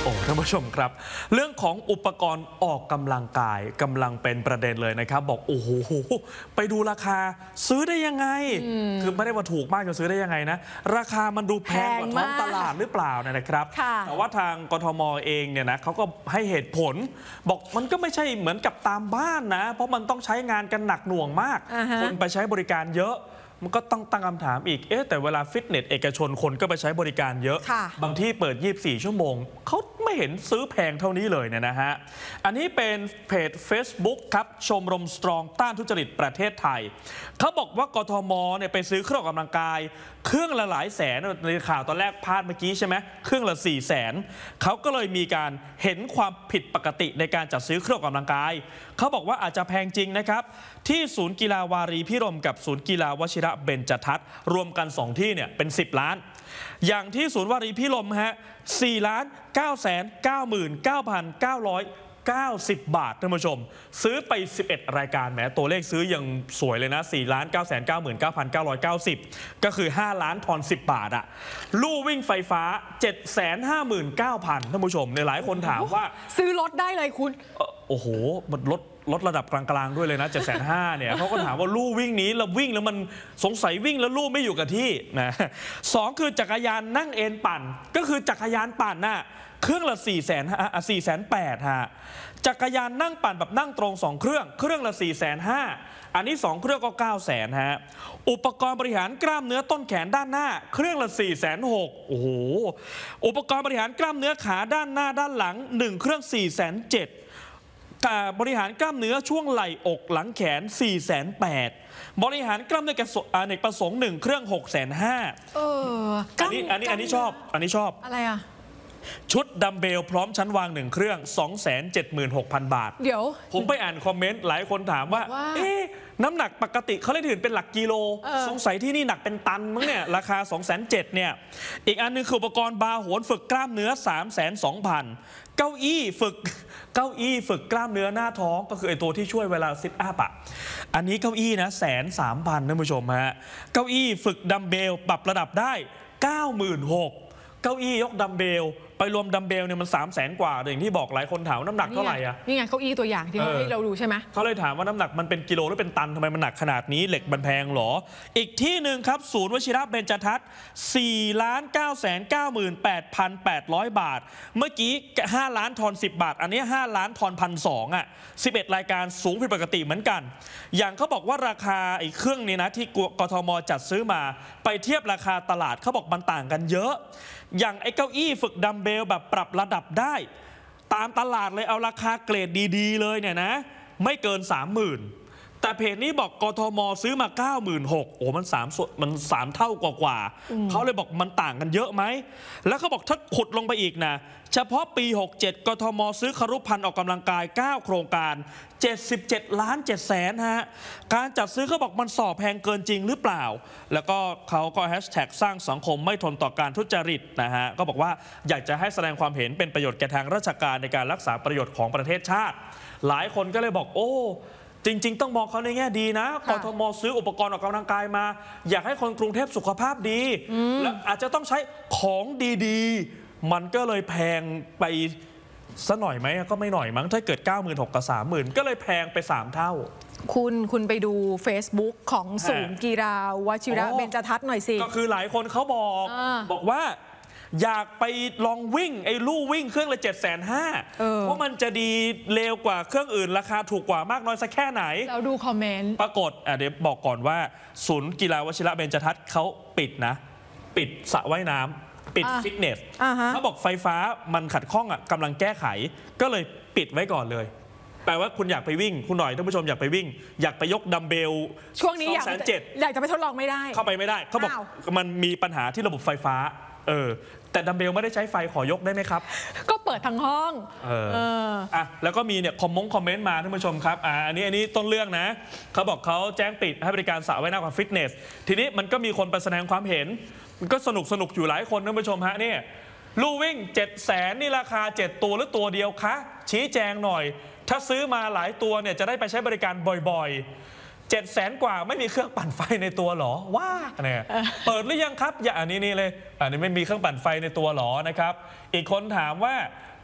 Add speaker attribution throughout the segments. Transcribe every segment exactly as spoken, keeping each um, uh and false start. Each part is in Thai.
Speaker 1: โอ้ท่านผู้ชมครับเรื่องของอุปกรณ์ออกกำลังกายกำลังเป็นประเด็นเลยนะครับบอกโอ้โหไปดูราคาซื้อได้ยังไงคือไม่ได้ว่าถูกมากจะซื้อได้ยังไงนะราคามันดูแพงกว่าท้องตลาดหรือเปล่าเนี่ยนะครับแต่ว่าทางกทมเองเนี่ยนะเขาก็ให้เหตุผลบอกมันก็ไม่ใช่เหมือนกับตามบ้านนะเพราะมันต้องใช้งานกันหนักหน่วงมากคนไปใช้บริการเยอะมันก็ต้องตั้งคำถามอีก เอ๊ะ แต่เวลาฟิตเนสเอกชนคนก็ไปใช้บริการเยอะ บางที่เปิดยี่สิบสี่ชั่วโมง เขาไม่เห็นซื้อแพงเท่านี้เลยเนี่ยนะฮะ อันนี้เป็นเพจ Facebook ครับ ชมรมสตรองต้านทุจริตประเทศไทย เขาบอกว่ากทมเนี่ยไปซื้อเครื่องออกกำลังกาย เครื่องละหลายแสนในข่าวตอนแรกพาดเมื่อกี้ใช่ไหมเครื่องละสี่แสนเขาก็เลยมีการเห็นความผิดปกติในการจัดซื้อเครื่องออกกำลังกายเขาบอกว่าอาจจะแพงจริงนะครับที่ศูนย์กีฬาวารีพิรมกับศูนย์กีฬาวชิระเบญจทัศน์รวมกันสองที่เนี่ยเป็นสิบล้านอย่างที่ศูนย์วารีพิรมฮะสี่ล้านเก้าแสนเก้าหมื่นเก้าพันเก้าร้อยเก้าสิบบาทท่านผู้ชมซื้อไปสิบเอ็ดรายการแหมตัวเลขซื้อยังสวยเลยนะสี่ล้านเก้าแสนเก้าหมื่นเก้าพันเก้าร้อยเก้าสิบก็คือห้าล้านทอนสิบบาทอะลู่วิ่งไฟฟ้า เจ็ดแสนห้าหมื่นเก้าพัน ท่านผู้ชมในหลายคนถามว่า
Speaker 2: ซื้อรถได้เลยคุณ
Speaker 1: โอ้โหมันลดลดระดับกลางๆด้วยเลยนะ เจ็ดแสนห้าหมื่น เนี่ยเขาก็ถามว่าลู่วิ่งนี้แล้ววิ่งแล้วมันสงสัยวิ่งแล้วลู่ไม่อยู่กับที่นะสองคือจักรยานนั่งเอนปั่นก็คือจักรยานปั่นน่ะเครื่องละสี่แสนสี่แสนแปดฮะจักรยานนั่งปั่นแบบนั่งตรงสองเครื่องเครื่องละสี่แสนห้าอันนี้สองเครื่องก็เก้าแสนฮะอุปกรณ์บริหารกล้ามเนื้อต้นแขนด้านหน้าเครื่องละสี่แสนหกโอ้โหอุปกรณ์บริหารกล้ามเนื้อขาด้านหน้าด้านหลังหนึ่งเครื่องสี่แสนเจ็ดบริหารกล้ามเนื้อช่วงไหล่อกหลังแขนสี่แสนแปดบริหารกล้ามเนื้ออเนกประสงค์หนึ่งเครื่องหกแสนห้า
Speaker 2: เออ
Speaker 1: อันนี้อันนี้อันนี้ชอบอันนี้ชอบ
Speaker 2: อะไรอ่ะ
Speaker 1: ชุดดัมเบลพร้อมชั้นวางหนึ่งเครื่อง สองแสนเจ็ดหมื่นหกพัน บาท
Speaker 2: เดี๋ยว
Speaker 1: ผมไปอ่านคอมเมนต์หลายคนถามว่าเอ๊ะน้ำหนักปกติเขาเล่นถือเป็นหลักกิโลสงสัยที่นี่หนักเป็นตันมั้งเนี่ยราคา สองแสนเจ็ดหมื่น เนี่ยอีกอันนึงคืออุปกรณ์บาร์โหนฝึกกล้ามเนื้อ สามแสนสองพัน เก้าอี้ฝึกเก้าอี้ฝึกกล้ามเนื้อหน้าท้องก็คือไอตัวที่ช่วยเวลาซิทอัพอ่ะอันนี้เก้าอี้นะแสนสามพันท่านผู้ชมฮะเก้าอี้ฝึกดัมเบลปรับระดับได้ เก้าหมื่นหกพัน เก้าอี้ยกดัมเบลไปรวมดัมเบลเนี่ยมันสามแสนกว่าอย่างที่บอกหลายคนถามน้ำหนักเท่าไหร่อ่ะ
Speaker 2: นี่ไงเก้าอี้ตัวอย่างที่ให้เราดูใช่ไหม
Speaker 1: เขาเลยถามว่าน้ำหนักมันเป็นกิโลหรือเป็นตันทำไมมันหนักขนาดนี้เหล็กมันแพงหรออีกที่หนึ่งครับศูนย์วชิระเบญจทัศน์สี่ล้านเก้าแสนเก้าหมื่นแปดพันแปดร้อยบาทเมื่อกี้ห้าล้านทอนสิบบาทอันนี้ห้าล้านทอนพันสองอ่ะสิบเอ็ดรายการสูงผิดปกติเหมือนกันอย่างเขาบอกว่าราคาไอ้เครื่องนี้นะที่กทมจัดซื้อมาไปเทียบราคาตลาดเขาบอกมันต่างกันเยอะอย่างไอ้เก้าอี้ฝึกดัมเบลแบบปรับระดับได้ตามตลาดเลยเอาราคาเกรดดีๆเลยเนี่ยนะไม่เกิน สามหมื่น แต่เพจนี้บอกกทมซื้อมา เก้าหมื่นหกพัน โอ้มันสามส่วนมันสามเท่ากว่าๆเขาเลยบอกมันต่างกันเยอะไหมแล้วเขาบอกถ้าขุดลงไปอีกนะเฉพาะปีหกเจ็ดกทมซื้อครุภัณฑ์ออกกำลังกายเก้าโครงการเจ็ดสิบเจ็ดล้านเจ็ดแสนฮะการจัดซื้อเขาบอกมันส่อแพงเกินจริงหรือเปล่าแล้วก็เขาก็แฮชแท็กสร้างสังคมไม่ทนต่อการทุจริตนะฮะก็บอกว่าอยากจะให้แสดงความเห็นเป็นประโยชน์แก่ทางราชการในการรักษาประโยชน์ของประเทศชาติหลายคนก็เลยบอกโอ้จริงๆต้องมองเขาในแง่ดีนะกทมซื้ออุปกรณ์ออกกำลังกายมาอยากให้คนกรุงเทพสุขภาพดีและอาจจะต้องใช้ของดีๆมันก็เลยแพงไปซะหน่อยไหมก็ไม่หน่อยมั้งถ้าเกิด เก้าหมื่นหกพัน กับ สามหมื่น ก็เลยแพงไปสามเท่า
Speaker 2: คุณคุณไปดู Facebook ของศูนย์กีฬาวชิระเบญจทัศน์หน่อยสิ
Speaker 1: ก็คือหลายคนเขาบอกบอกว่าอยากไปลองวิ่งไอ้ลู่วิ่งเครื่องละ เจ็ดแสนห้าหมื่น เพราะมันจะดีเลวกว่าเครื่องอื่นราคาถูกกว่ามากน้อยสักแค่ไหน
Speaker 2: เราดูคอมเมนต์
Speaker 1: ปรากฏอ่ะเดี๋ยวบอกก่อนว่าศูนย์กีฬาวชิระเบญจทัศน์เขาปิดนะปิดสระว่ายน้ำปิดฟิตเนสเขาบอกไฟฟ้ามันขัดข้องอ่ะกำลังแก้ไขก็เลยปิดไว้ก่อนเลยแปลว่าคุณอยากไปวิ่งคุณหน่อยท่านผู้ชมอยากไปวิ่งอยากไปยกดัมเบล
Speaker 2: ช่วงนี้อยากอยากจะไปทดลองไม่ได้
Speaker 1: เข้าไปไม่ได้เขาบอกมันมีปัญหาที่ระบบไฟฟ้าเออแต่ดัมเบลไม่ได้ใช้ไฟขอยกได้ไหมครับ
Speaker 2: ก็เปิดทั้งห้อง
Speaker 1: เออเอออ่ะแล้วก็มีเนี่ยคอมมงคอมเมนต์มาท่านผู้ชมครับอ่าอันนี้อันนี้ต้นเรื่องนะเขาบอกเขาแจ้งปิดให้บริการสระว่ายน้ำกับฟิตเนสทีนี้มันก็มีคนไปแสดงความเห็นมันก็สนุกสนุกอยู่หลายคนท่านผู้ชมฮะเนี่ยลู่วิ่งเจ็ดแสนนี่ราคาเจ็ดตัวหรือตัวเดียวคะชี้แจงหน่อยถ้าซื้อมาหลายตัวเนี่ยจะได้ไปใช้บริการบ่อยๆเจ็ดแสนกว่าไม่มีเครื่องปั่นไฟในตัวหรอว้าเนี่ยเปิดหรือยังครับอย่าอันนี้นี่เลยอันนี้ไม่มีเครื่องปั่นไฟในตัวหรอนะครับอีกคนถามว่า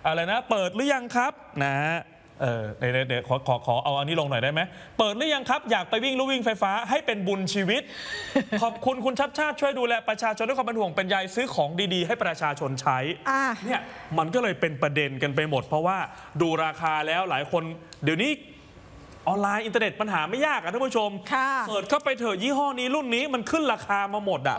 Speaker 1: อะไรนะเปิดหรือยังครับนะเออเดี๋ยวเดี๋ยวขอขอขอเอาอันนี้ลงหน่อยได้ไหมเปิดหรือยังครับอยากไปวิ่งลู่วิ่งไฟฟ้าให้เป็นบุญชีวิต ขอบคุณคุณชัดชาติช่วยดูแลประชาชนด้วยความเป็นห่วงเป็นใยซื้อของดีๆให้ประชาชนใช้
Speaker 2: อ่ะ
Speaker 1: เนี่ยมันก็เลยเป็นประเด็นกันไปหมด เพราะว่าดูราคาแล้วหลายคนเดี๋ยวนี้ออนไลน์อินเทอร์เน็ตปัญหาไม่ยากอะท่านผู้ชม
Speaker 2: ค่ะ
Speaker 1: เสิร์ชเข้าไปเถอะยี่ห้อนี้รุ่นนี้มันขึ้นราคามาหมดอะ